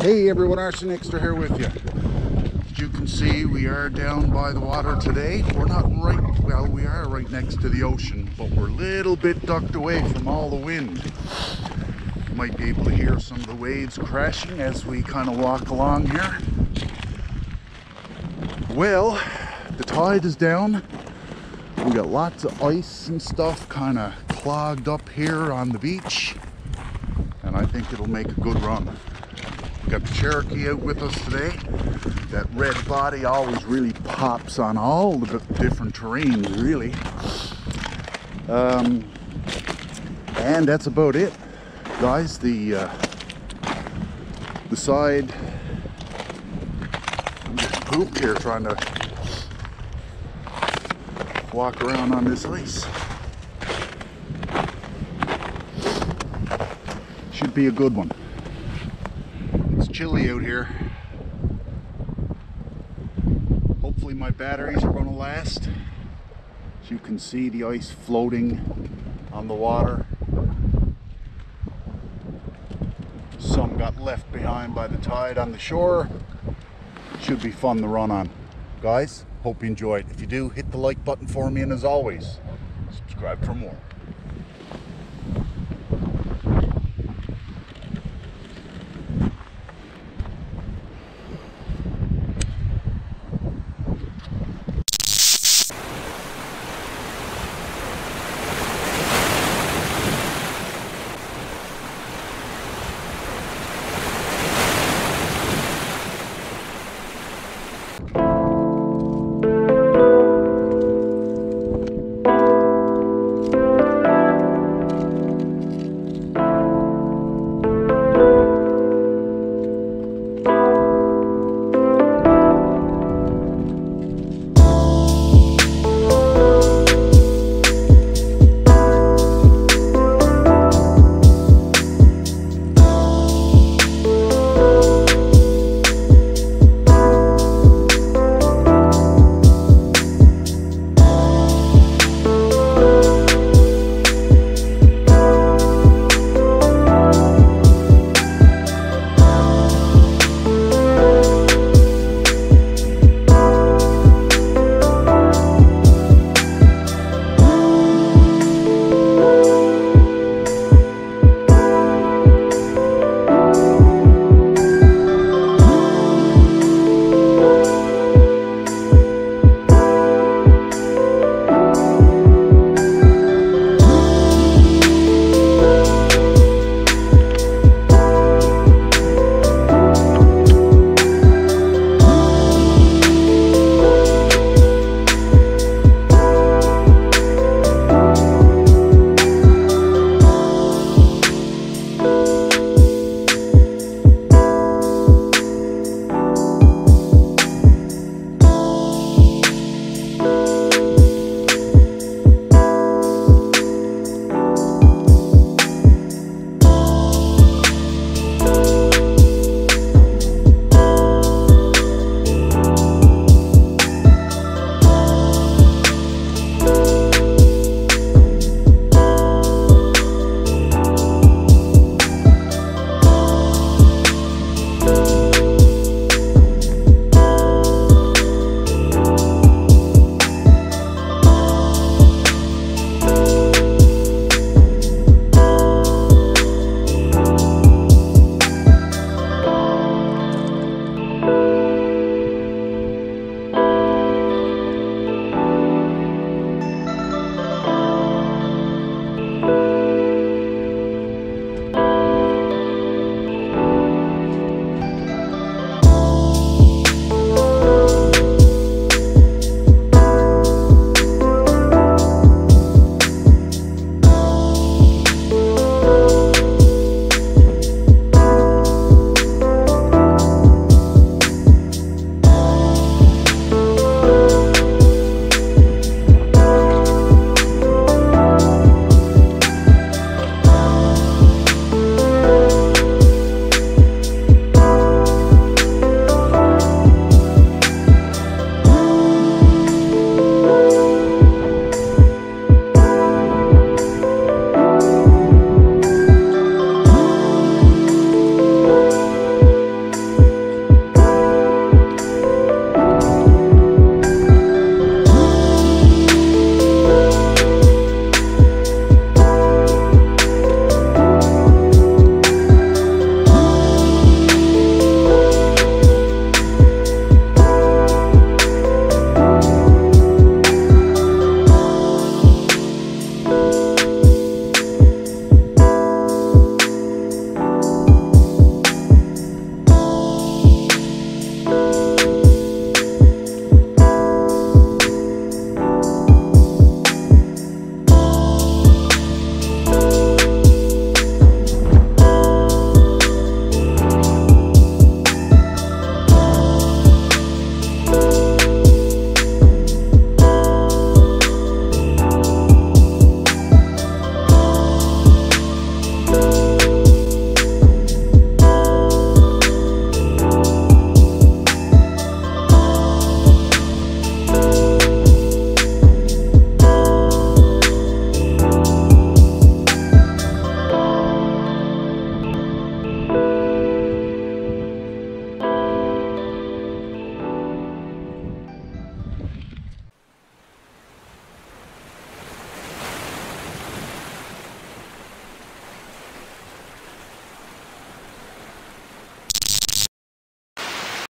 Hey everyone, RcNickster here with you. As you can see, we are down by the water today. We're not right, well, we are right next to the ocean, but we're a little bit ducked away from all the wind. You might be able to hear some of the waves crashing as we kind of walk along here. Well, the tide is down. We got lots of ice and stuff kind of clogged up here on the beach, and I think it'll make a good run. Got the Cherokee out with us today. That red body always really pops on all the different terrains, really. And that's about it, guys. The side. I'm getting pooped here trying to walk around on this ice. Should be a good one. It's chilly out here. Hopefully my batteries are going to last. As you can see, the ice floating on the water. Some got left behind by the tide on the shore. Should be fun to run on. Guys, hope you enjoyed. If you do, hit the like button for me, and as always, subscribe for more.